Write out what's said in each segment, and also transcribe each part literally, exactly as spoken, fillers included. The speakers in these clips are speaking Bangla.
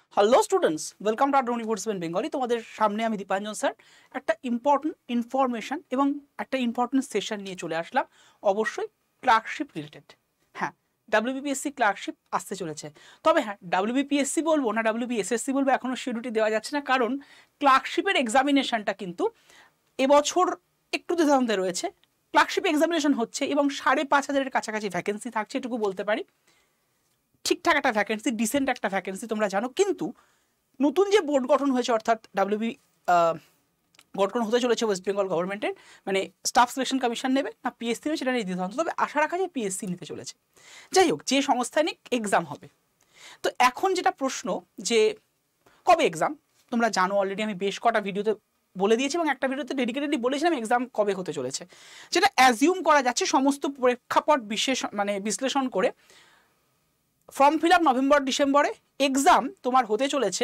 Hello students, welcome to Adda two four seven Bengali. তোমাদের সামনে আমি দীপাঞ্জন স্যার একটা ইম্পর্টেন্ট ইনফরমেশন এবং একটা ইম্পর্টেন্ট সেশন নিয়ে চলে আসলাম, অবশ্যই ক্লার্কশিপ রিলেটেড। হ্যাঁ, ডাব্লিউবিপিএসসি ক্লার্কশিপ আসতে চলেছে, তবে হ্যাঁ ডাব্লিউবিপিএসসি বলবো না ডাব্লিউবিএসএসসি বলবো এখনও শিডিউলটি দেওয়া যাচ্ছে না, কারণ ক্লার্কশিপের এক্সামিনেশনটা কিন্তু এবছর একটু দ্বিধাদ্বন্দ্বে রয়েছে। ক্লার্কশিপ এক্সামিনেশন হচ্ছে এবং সাড়ে পাঁচ হাজারের কাছাকাছি ভ্যাকেন্সি থাকছে, এটুকু বলতে পারি। ঠিকঠাক একটা ভ্যাকেন্সি, ডিসেন্ট একটা ভ্যাকেন্সি তোমরা জানো, কিন্তু নতুন যে বোর্ড গঠন হয়েছে অর্থাৎ ডাব্লিউবি গঠন হতে চলেছে ওয়েস্ট বেঙ্গল গভর্নমেন্টের, মানে স্টাফ সিলেকশন কমিশন নেবে না পিএসসি নেবে সেটা নিয়ে দ্বিধাদ্বন্দ্ব, তবে আশা রাখা যায় পিএসসি নিতে চলেছে। যাই হোক, যে সংস্থায় নিক এক্সাম হবে। তো এখন যেটা প্রশ্ন যে কবে এক্সাম, তোমরা জানো অলরেডি, আমি বেশ কটা ভিডিওতে বলে দিয়েছি এবং একটা ভিডিওতে ডেডিকেটেডলি বলেছিলাম এক্সাম কবে হতে চলেছে। যেটা অ্যাজিউম করা যাচ্ছে সমস্ত প্রেক্ষাপট বিশেষ মানে বিশ্লেষণ করে, ফর্ম ফিল আপ নভেম্বর ডিসেম্বরে, এক্সাম তোমার হতে চলেছে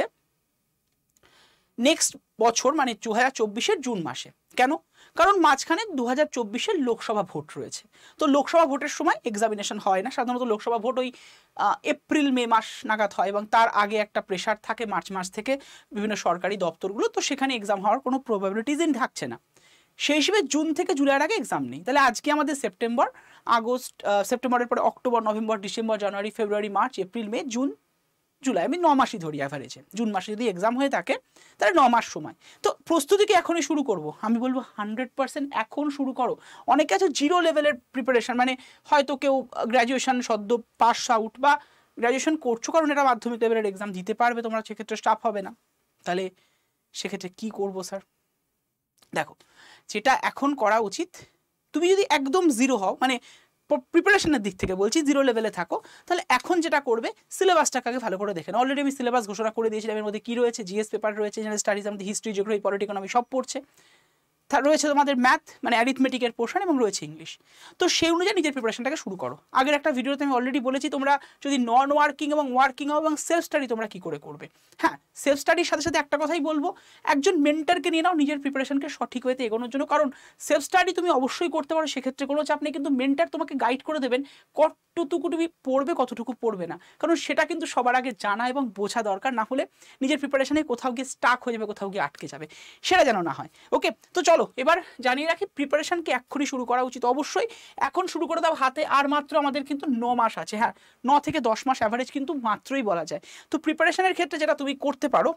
নেক্সট বছর মানে দু হাজার চব্বিশের জুন মাসে। কেন? কারণ মাঝখানে দু হাজার চব্বিশের লোকসভা ভোট রয়েছে। তো লোকসভা ভোটের সময় এক্সামিনেশন হয় না, সাধারণত লোকসভা ভোট ওই এপ্রিল মে মাস নাগাদ হয় এবং তার আগে একটা প্রেশার থাকে মার্চ মাস থেকে বিভিন্ন সরকারি দপ্তরগুলো, তো সেখানে এক্সাম হওয়ার কোনো প্রবাবিলিটিজই থাকছে না। সেই হিসেবে জুন থেকে জুলাইয়ের আগে এক্সাম নেই। তাহলে আজকে আমাদের সেপ্টেম্বর, আগস্ট, সেপ্টেম্বরের পরে October, November, December, January, February, March, April, May, June, July, আমি ন মাসই ধরি অ্যাভারেজে। জুন মাসে যদি এক্সাম হয়ে থাকে তাহলে ন মাস সময়। তো প্রস্তুতি কি এখনই শুরু করব? আমি বলবো হান্ড্রেড পার্সেন্ট এখন শুরু করো। অনেকে আছে জিরো লেভেলের প্রিপারেশন, মানে হয়তো কেউ গ্র্যাজুয়েশন সদ্য পাস আউট বা গ্র্যাজুয়েশন করছো, কারণ এটা মাধ্যমিক লেভেলের এক্সাম দিতে পারবে তোমরা, সেক্ষেত্রে স্টাফ হবে না। তাহলে সেক্ষেত্রে কি করবো স্যার? দেখো, যেটা এখন করা উচিত, তুমি যদি একদম জিরো হও, মানে প্রিপারেশনের দিক থেকে বলছি, জিরো লেভেলে থাকো, তাহলে এখন যেটা করবে সিলেবাসটাকে আগে ভালো করে দেখে নাও। অলরেডি আমি সিলেবাস ঘোষণা করে দিয়েছিলাম, এর মধ্যে কী রয়েছে, জিএস পেপার রয়েছে, জেনারেল স্টাডিজ, আমাদের হিস্ট্রি, জিওগ্রাফি, পলিটি, ইকোনমি সব পড়ছে, তার রয়েছে তোমাদের ম্যাথ মানে অ্যারিথমেটিকের পোর্শন এবং রয়েছে ইংলিশ। তো সেই অনুযায়ী নিজের প্রিপারেশনটাকে শুরু করো। আগের একটা ভিডিওতে আমি অলরেডি বলেছি তোমরা যদি নন ওয়ার্কিং এবং ওয়ার্কিং হও এবং সেলফ স্টাডি তোমরা কী করে করবে। হ্যাঁ, সেলফ স্টাডির সাথে সাথে একটা কথাই বলবো, একজন মেন্টারকে নিয়ে নাও নিজের প্রিপারেশনকে সঠিক ওয়েতে এগোনোর জন্য, কারণ সেলফ স্টাডি তুমি অবশ্যই করতে পারো, সেক্ষেত্রে কোনো চাপ নেই, কিন্তু মেন্টার তোমাকে গাইড করে দেবেন কতটুকু তুমি পড়বে কতটুকু পড়বে না, কারণ সেটা কিন্তু সবার আগে জানা এবং বোঝা দরকার, না হলে নিজের প্রিপারেশনে কোথাও গিয়ে স্টাক হয়ে যাবে, কোথাও গিয়ে আটকে যাবে, সেটা যেন না হয়। ওকে, তো চলো এবার জানিয়ে রাখি প্রিপারেশনকে এক্ষুনি শুরু করা উচিত। অবশ্যই এখন শুরু করে দাও, হাতে আর মাত্র আমাদের কিন্তু ন মাস আছে। হ্যাঁ, ন থেকে দশ মাস অ্যাভারেজ কিন্তু মাত্রই বলা যায়। তো প্রিপারেশনের ক্ষেত্রে যেটা তুমি করতে পারো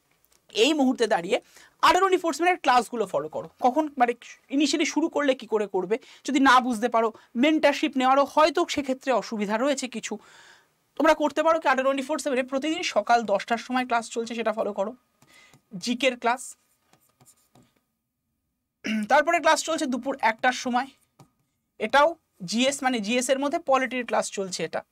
এই মুহূর্তে দাঁড়িয়ে, আড্ডা টু ফোর সেভেনের ক্লাসগুলো ফলো করো। কখন মানে ইনিশিয়ালি শুরু করলে কি করে করবে, যদি না বুঝতে পারো মেন্টারশিপ নেওয়ারও হয়তো সেক্ষেত্রে অসুবিধা রয়েছে কিছু, তোমরা করতে পারো কি আড্ডা টু ফোর সেভেনে প্রতিদিন সকাল দশটার সময় ক্লাস চলছে, সেটা ফলো করো। জিকের ক্লাস, তারপরে ক্লাস চলছে দুপুর একটার সময়, এটাও জিএস মানে জিএস এর মধ্যে পলিটির ক্লাস চলছে, এটা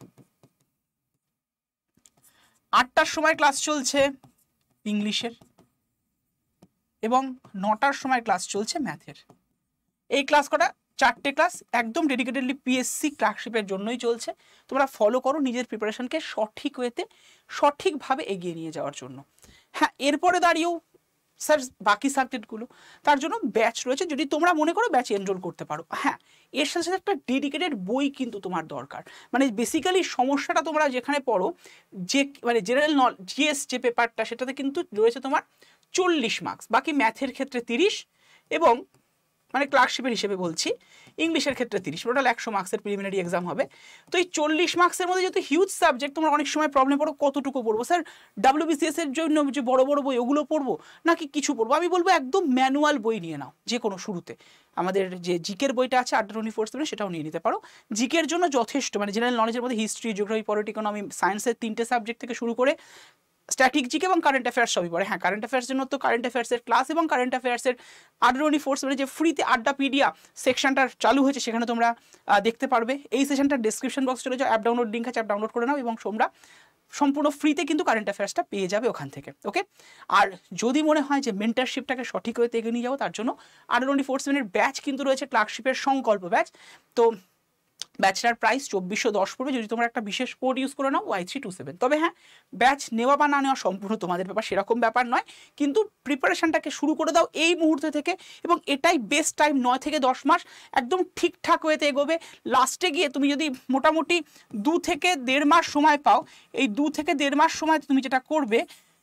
আটটার সময় ক্লাস চলছে ইংলিশের এবং নটার সময় ক্লাস চলছে ম্যাথের। এই ক্লাস কটা চারটে ক্লাস একদম ডেডিকেটেডলি পিএসসি ক্লার্কশিপের জন্যই চলছে। তোমরা ফলো করো নিজের প্রিপারেশনকে সঠিক ওয়েতে সঠিকভাবে এগিয়ে নিয়ে যাওয়ার জন্য। হ্যাঁ, এরপরে দাঁড়িয়েও স্যার বাকি সাবজেক্টগুলো, তার জন্য ব্যাচ রয়েছে, যদি তোমরা মনে করো ব্যাচে এনরোল করতে পারো। হ্যাঁ, এর সাথে সাথে একটা ডেডিকেটেড বই কিন্তু তোমার দরকার, মানে বেসিক্যালি সমস্যাটা তোমরা যেখানে পড়ো, যে মানে জেনারেল নল জিএস যে পেপারটা, সেটাতে কিন্তু রয়েছে তোমার চল্লিশ মার্কস, বাকি ম্যাথের ক্ষেত্রে তিরিশ এবং মানে ক্লার্কশিপের হিসেবে বলছি, ইংলিশের ক্ষেত্রে তিরিশ, টোটাল একশো মার্কসের প্রিলিমিনারি এক্সাম হবে। তো এই চল্লিশ মার্কসের মধ্যে যেহেতু হিউজ সাবজেক্ট, তোমরা অনেক সময় প্রবলেম পড়ো কতটুকু পড়বো স্যার, ডাব্লিউবিসিএস এর জন্য যে বড় বড় বই ওগুলো পড়বো নাকি কিছু পড়বো। আমি বলবো একদম ম্যানুয়াল বই নিয়ে নাও, যে কোনো শুরুতে আমাদের যে জিকের বইটা আছে আড্ডা টু ফোর সেভেন, সেটাও নিয়ে নিতে পারো। জিকের জন্য যথেষ্ট, মানে জেনারেল নলেজের মধ্যে হিস্ট্রি, জিওগ্রাফি, পলিটি, ইকোনমি, সায়েন্সের তিনটে সাবজেক্ট থেকে শুরু করে স্ট্যাটিক জিকে এবং কারেন্ট অ্যাফেয়ার্স সবই পড়ে। হ্যাঁ, কারেন্ট অ্যাফেয়ার্স জন্য তো কারেন্ট অ্যাফেয়ার্সের ক্লাস এবং কারেন্ট অ্যাফেয়ার্সের আড্ডা টু ফোর সেভেন যে ফ্রিতে আড্ডাপিডিয়া সেকশনটা চালু হয়েছে, সেখানে তোমরা দেখতে পারবে। এই সেশনটার ডিসক্রিপশন বক্স চলে যাও, অ্যাপ ডাউনলোড লিঙ্ক আছে, অ্যাপ ডাউনলোড করে নাও এবং তোমরা সম্পূর্ণ ফ্রিতে কিন্তু কারেন্ট অ্যাফেয়ার্সটা পেয়ে যাবে ওখান থেকে। ওকে, আর যদি মনে হয় যে মেন্টারশিপটাকে সঠিক হয়ে এগিয়ে নিয়ে যাবো, তার জন্য আড্ডা টু ফোর সেভেনের ব্যাচ কিন্তু রয়েছে, ক্লার্কশিপের সংকল্প ব্যাচ। তো ব্যাচটার প্রাইস চব্বিশশো দশ পড়বে যদি তোমরা একটা বিশেষ কোড ইউজ করে নাও ওয়াই থ্রি টু সেভেন। তবে হ্যাঁ, ব্যাচ নেওয়া বা না নেওয়া সম্পূর্ণ তোমাদের ব্যাপার, সেরকম ব্যাপার নয়, কিন্তু প্রিপারেশনটাকে শুরু করে দাও এই মুহূর্তে থেকে, এবং এটাই বেস্ট টাইম, নয় থেকে দশ মাস একদম ঠিকঠাক ওয়েতে এগোবে। লাস্টে গিয়ে তুমি যদি মোটামুটি দু থেকে দেড় মাস সময় পাও, এই দু থেকে দেড় মাস সময় তুমি যেটা করবে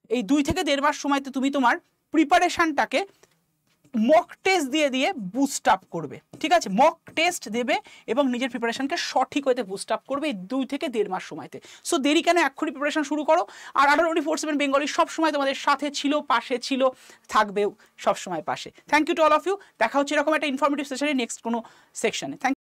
এই দুই থেকে দেড় মাস সময়তে তুমি তোমার প্রিপারেশনটাকে মক টেস্ট দিয়ে দিয়ে বুস্ট আপ করবে, ঠিক আছে? মক টেস্ট দেবে এবং নিজের প্রিপারেশনকে সঠিক হইতে বুস্ট আপ করবে এই দুই থেকে দেড় মাস সময়তে। সো দেরি কেন, এক্ষুনি প্রিপারেশন শুরু করো। আর আড্ডা টোয়েন্টি ফোর সেভেন বেঙ্গলি সবসময় তোমাদের সাথে ছিল, পাশে ছিল, থাকবেও সবসময় পাশে। Thank you to all of you. দেখা হচ্ছে এরকম একটা ইনফরমেটিভ সেশনে নেক্সট কোনো সেকশনে। থ্যাংক